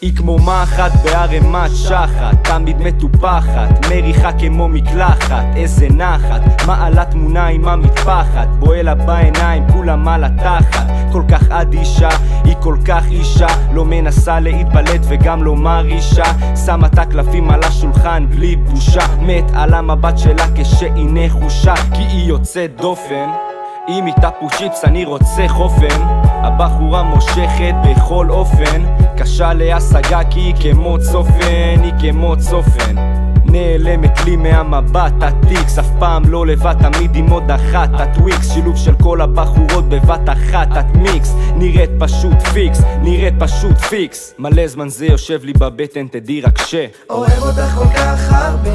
היא כמו מחט בערימת שחת, תמיד מטופחת, מריחה כמו מקלחת, איזה נחת, מעלה תמונה עם המטפחת, בועלה בעיניים, כולם על התחת, כל כך אדישה, היא כל כך אישה, לא מנסה להתבלט וגם לא מרישה, שמה את הקלפים על השולחן בלי בושה, מת על המבט שלה כשהיא נחושה, כי היא יוצאת דופן, אם איתה פושיפס אני רוצה חופן, הבחורה מושכת בכל אופן, קשה להשגה כי היא כמו צופן, היא כמו צופן, נעלמת לי מהמבט הטיקס, אף פעם לא לבד, תמיד עם עוד אחת, הטוויקס, שילוב של כל הבחורות בבת אחת, את מיקס, נראית פשוט פיקס, נראית פשוט פיקס, מלא זמן זה יושב לי בבטן, תדעי רק ש אוהב אותך כל כך הרבה,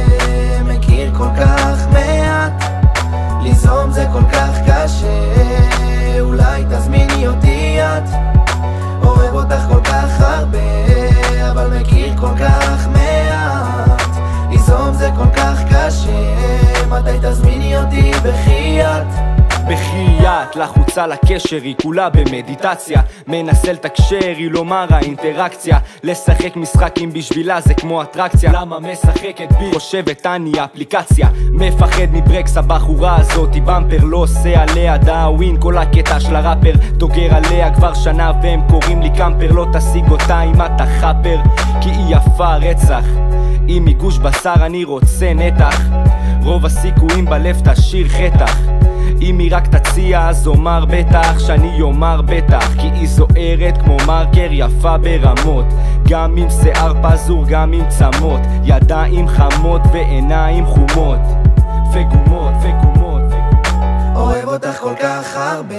מכיר כל כך מעט, ליזום זה כל כך קשה, אולי תזמיני אותי את. אוהב אותך כל כך הרבה, אבל מכיר כל כך מעט, ליזום זה כל כך קשה, מתי תזמיני אותי בחייאת? בחייאת, לחוצה לקשר, היא כולה במדיטציה, מנסה לתקשר, היא לא מרה אינטראקציה, לשחק משחקים בשבילה זה כמו אטרקציה, למה משחקת בי? חושבת אני אפליקציה, מפחד מברקס הבחורה הזאת, היא במפר לא עושה עליה דאווין, כל הקטע של הראפר דוגר עליה כבר שנה והם קוראים לי קמפר, לא תשיג אותה אם אתה חפר, כי היא יפה רצח, אם מגוש בשר אני רוצה נתח, רוב הסיכויים בלב תשאיר חטח, אם היא רק תציע אז אומר בטח שאני אומר בטח, כי היא זוהרת כמו מרקר, יפה ברמות, גם עם שיער פזור גם עם צמות, ידיים חמות ועיניים חומות וגומות וגומות. אוהב אותך כל כך הרבה,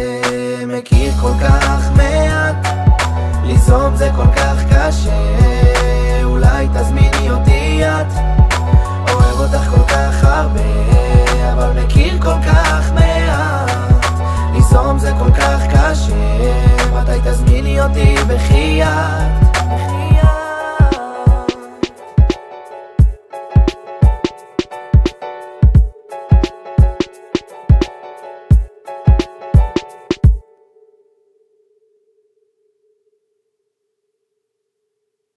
מכיר כל כך מעט, ליזום זה כל כך קשה, אולי תזמיני אותי את. אוהב אותך כל כך הרבה,